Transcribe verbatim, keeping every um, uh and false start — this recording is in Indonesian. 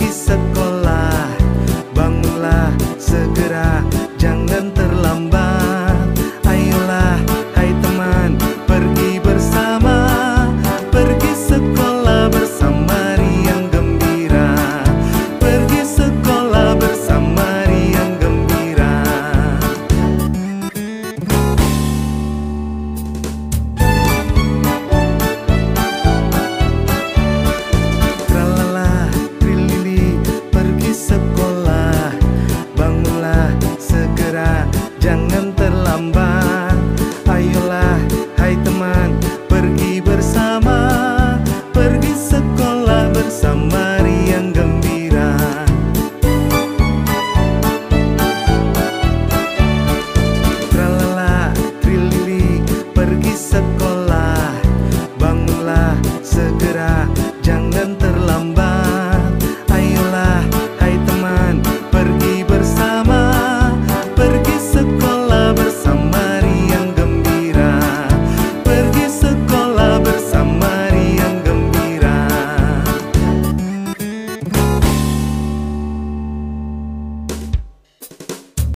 pergi sekolah. Bangunlah segera, jangan terlambat. Ayolah, hai teman, pergi bersama. Pergi sekolah bersama riang gembira. Pergi sekolah bersama riang gembira. Tralala, trilili, pergi sekolah. Bangunlah segera, jangan terlambat. Ayolah, hai teman, pergi bersama. Pergi sekolah bersama riang gembira. Tralala, trilili, pergi sekolah. Bangunlah segera,